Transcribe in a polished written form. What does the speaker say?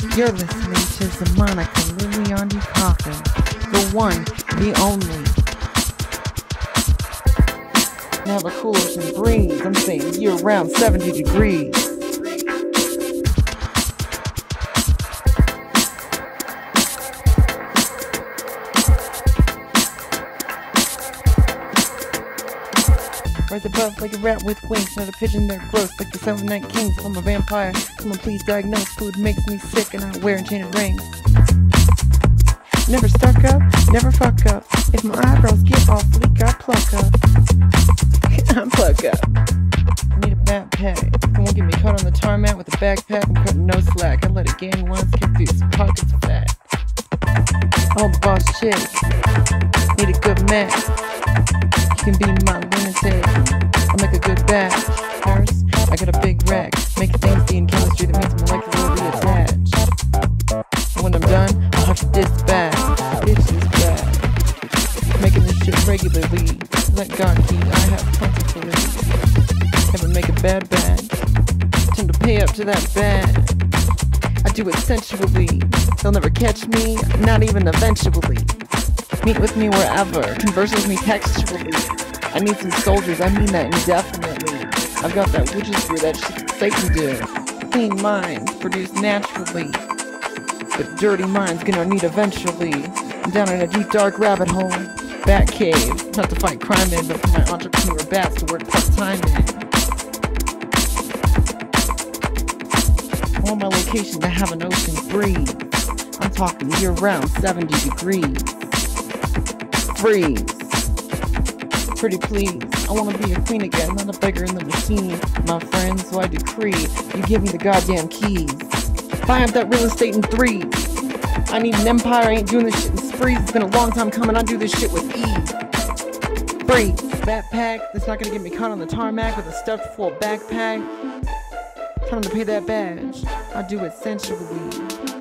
You're listening to Monica Liliandi Coffin, the one, the only. Never cool ocean breeze, I'm saying year round 70 degrees. Rise above like a rat with wings, not a pigeon that grows like the Silent Night Kings. I'm a vampire, someone please diagnose. Food makes me sick and I wear enchanted rings. Never stuck up, never fuck up. If my eyebrows get off fleek, I pluck up. I pluck up. I need a backpack. Someone get me caught on the tarmac with a backpack. I'm cutting no slack. I let it gang once, kick these pockets fat. All the boss chicks need a good match. You can be my lunatic. I'll make a good batch. First, I got a big rack. Make things be in chemistry that means molecularly attached. And when I'm done, I'll have to dispatch. Bitches back. Making this shit regularly. Let God keep, I have plentifully. Never make a bad bag. Time to pay up to that bag. I do it sensually. They'll never catch me, not even eventually. Meet with me wherever, converse with me textually. I need some soldiers, I mean that indefinitely. I've got that witch's brew, that shit that Satan did. Clean minds, produced naturally. But dirty minds gonna need eventually. I'm down in a deep dark rabbit hole. Bat cave, not to fight crime in, but for my entrepreneur bats to work part-time in. I want my location to have an ocean breeze. I'm talking year-round 70 degrees. Freeze. Pretty please, I wanna be a queen again, not a beggar in the machine. My friends, so I decree, you give me the goddamn keys. Buy up that real estate in 3. I need an empire, I ain't doing this shit in sprees. It's been a long time coming, I do this shit with ease. Free, backpack, that's not gonna get me caught on the tarmac with a stuffed full backpack. Time to pay that badge, I do it sensually.